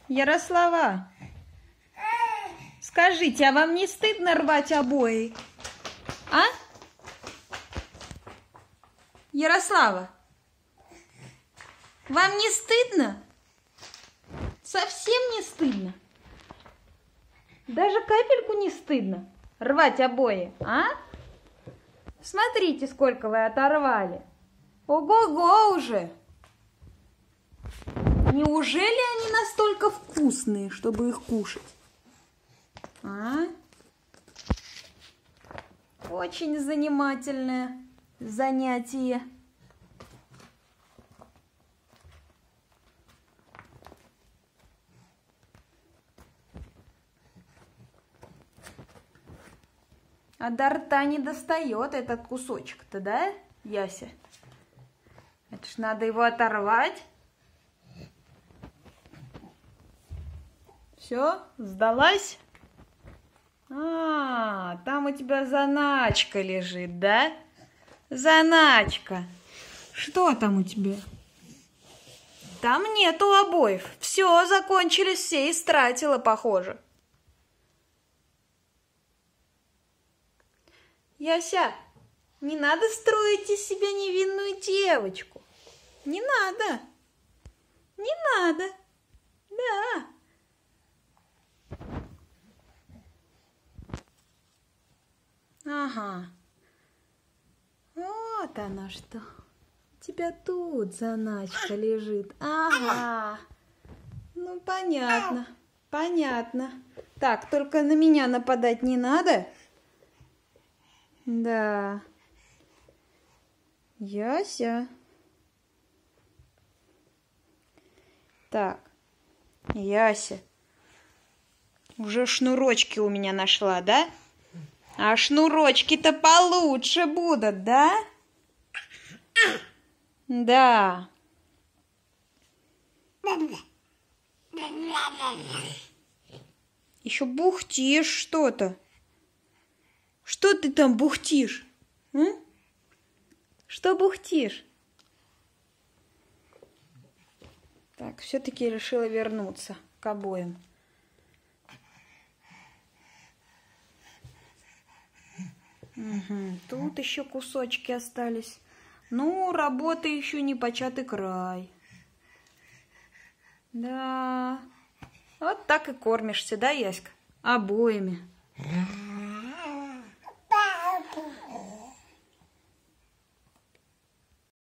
Ярослава, скажите, а вам не стыдно рвать обои? А? Ярослава, вам не стыдно? Совсем не стыдно? Даже капельку не стыдно рвать обои, а? Смотрите, сколько вы оторвали. Ого-го уже! Неужели они настолько вкусные, чтобы их кушать? А? Очень занимательное занятие. А до рта не достает этот кусочек-то, да, Яся? Это ж надо его оторвать. Все, сдалась? А, там у тебя заначка лежит, да? Заначка. Что там у тебя? Там нету обоев. Все, закончились, все истратила, похоже. Яся, не надо строить из себя невинную девочку. Не надо. Не надо. Да. Ага. Вот оно что. У тебя тут заначка лежит. Ага. Ну, понятно. Понятно. Так, только на меня нападать не надо. Да. Яся. Так. Яся. Уже шнурочки у меня нашла, да? А шнурочки-то получше будут, да? Да. Еще бухтишь что-то. Что ты там бухтишь? М? Что бухтишь? Так, все-таки решила вернуться к обоим. Угу. Тут еще кусочки остались. Ну, работа еще не початый край. Да. Вот так и кормишься, да, Яська? Обоими.